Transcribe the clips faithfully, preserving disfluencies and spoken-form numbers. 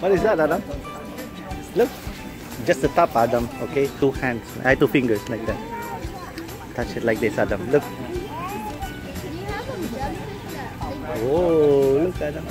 What is that, Adam? Look. Just the top, Adam. Okay, two hands. I two fingers like that. Touch it like this, Adam. Look. Oh, look, Adam.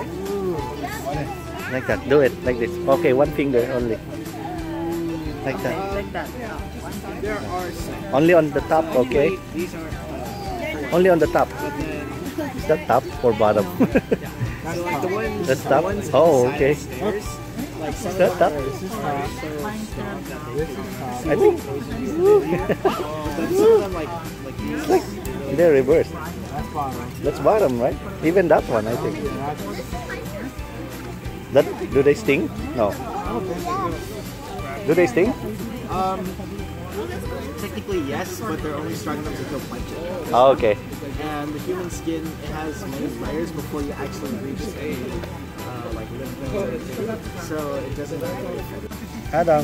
Like that. Do it like this. Okay, one finger only. Like that. Like that. There are some. Only on the top, okay? These are uh, Only on the top. Is that top or bottom? so like the ones, That's the top? ones Oh, inside okay. the stairs, like some Is that of top? them are so strong that they I think. but some of them like like these. Like, they're reversed. That's bottom. That's bottom, right? Even that one, I think. That, do they sting? No. Do they sting? Um, technically yes, but they're only strong enough to kill punches. Oh, okay. And the human skin, it has many layers before you actually reach a uh, like lymph nodes or anything. So it doesn't really affect. Adam.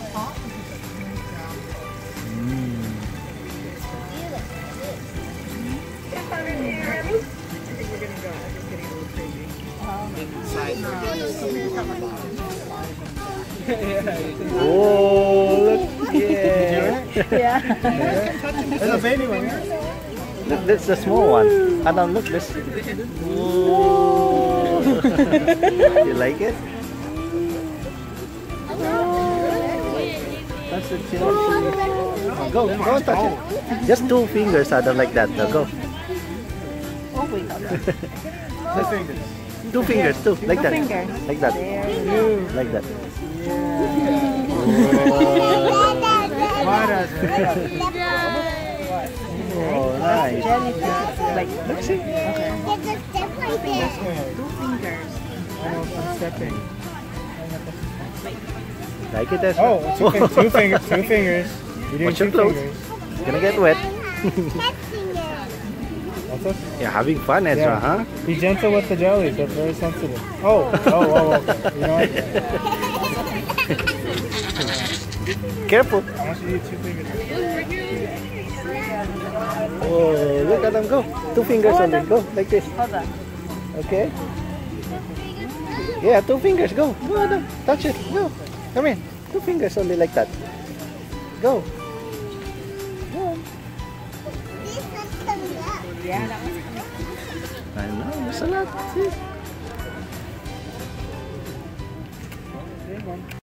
Inside. Oh, look. Yeah. Yeah. There's a baby one. Look, that's the small one. Adam, look this. Whoa. You like it? Touch the chin. Go, go touch it. Just two fingers, Adam, like that. Now go. Oh wait. Two fingers. Two fingers, two. Like Two that. fingers. Like that. Like that. Oh, nice. Like, Look, see. okay. Two fingers. I'm stepping. Like it as Oh, two, fing two fingers. Two fingers. You're doing Watch your two clothes. fingers. It's gonna get wet. That's okay. You're having fun, Ezra, Yeah. huh? Be gentle with the jellies. They're very sensitive. Oh, oh, oh, okay. You know what? Careful. I want you to do two fingers. Oh, look at them go. Two fingers only. Go like this. Hold on. Okay. Yeah, two fingers. Go. Go, Adam. Touch it. Go. Come in. Two fingers only like that. Go. Yeah, that was I know. There's a lot. See?